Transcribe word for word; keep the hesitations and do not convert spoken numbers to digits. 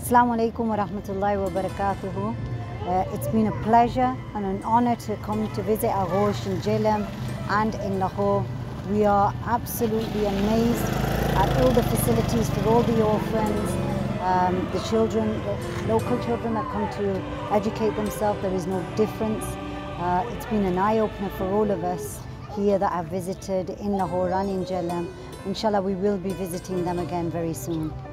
Assalamu alaikum wa rahmatullahi wa barakatuhu. Uh, it's been a pleasure and an honor to come to visit our Ghosh in Jhelum and in Lahore. We are absolutely amazed at all the facilities for all the orphans, um, the children, the local children that come to educate themselves. There is no difference. Uh, it's been an eye-opener for all of us here that have visited in Lahore and in Jhelum. Inshallah, we will be visiting them again very soon.